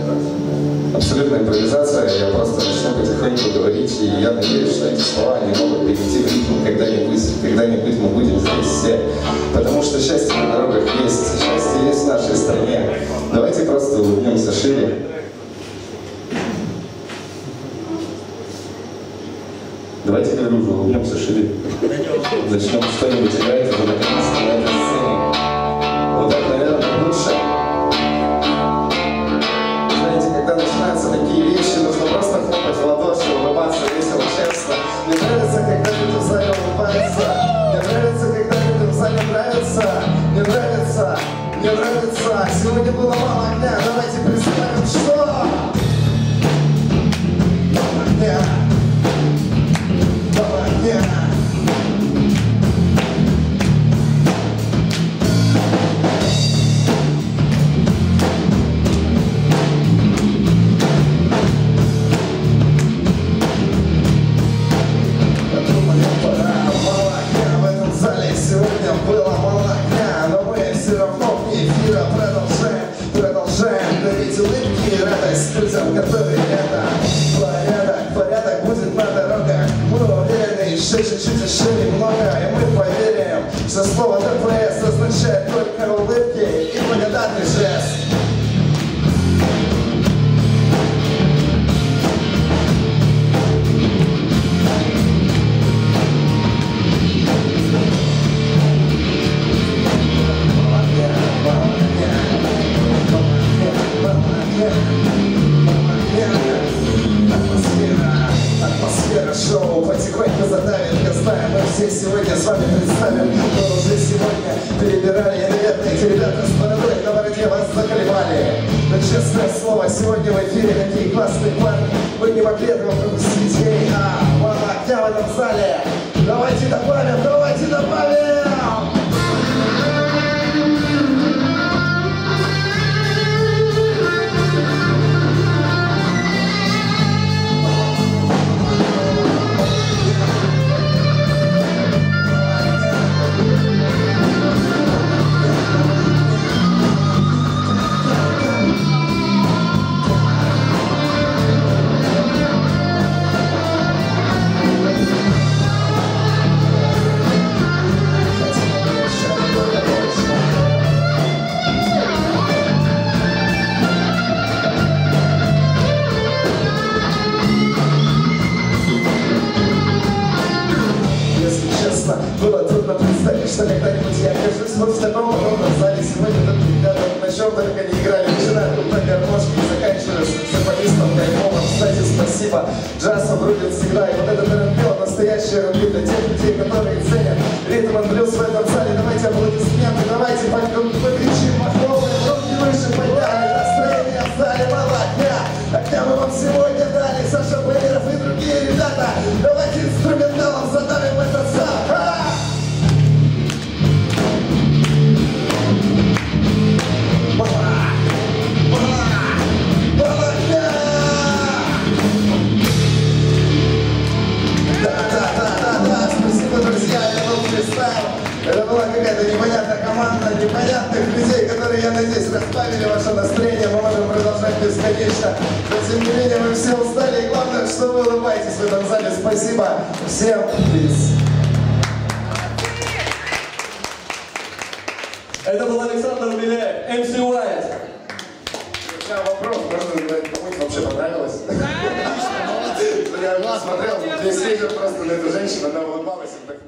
абсолютная импровизация. Я просто начну потихоньку говорить, и я надеюсь, что эти слова не могут перейти в ритм когда-нибудь мы будем здесь все. Потому что счастье на дорогах есть, счастье есть в нашей стране. Давайте просто улыбнемся шире. Давайте, говорю, улыбнемся шире. Начнем что-нибудь играть уже наконец-то на этой сцене. Вот так, наверное, лучше. Знаете, когда начинаются такие вещи, нужно просто хлопать в ладоши, улыбаться весело, честно. Мне нравится, когда люди в зале улыбаются. Мне нравится, когда люди в зале нравятся. Мне нравится, мне нравится. Сегодня было мало огня, давайте представим, что... Мало огня. Мало огня. Продолжаем дарить улыбки и радость людям, которые это порядок будет на дорогах. Мы уверены, еще чуть-чуть, еще немного, и мы поверим, что слово ДПС означает только улыбки и благодарный жест. Атмосфера шоу потихоньку задавит, я знаю, мы все сегодня с вами представим, но уже сегодня перебирали, и, наверное, эти ребята с бородой на бороде вас заколебали. Но честное слово, сегодня в эфире такие классные парни, вы не могли этого пропустить. Эй, мало огня в этом зале, давайте добавим, давайте добавим! Было трудно представить, что когда-нибудь я окажусь вот в таком огромном зале. Сегодня тут ребята на чем только не играли. Начинают тут на гармошке и заканчивая саксофонистом кайфовым. Кстати, спасибо джазу брудит всегда. И вот этот РНБ, настоящий РНБ для тех людей, которые ценят ритм и блюз в этом зале. Давайте аплодисменты, давайте покричим, похлопаем, руки выше подняли. Настроение в зале, мало огня. Огня мы вам сегодня дали. Саша Бейров и другие ребята. Давайте инструменталом задавим этот зал. Это была какая-то непонятная команда непонятных людей, которые, я надеюсь, разбавили ваше настроение. Мы можем продолжать бесконечно. Но тем не менее, мы все устали. И главное, что вы улыбаетесь в этом зале. Спасибо всем. Peace. Это был Александр Беляев, MC White. У меня вопрос, можно задать, кому-нибудь вообще понравилось? Я смотрел, весь вечер просто на эту женщину, она улыбалась.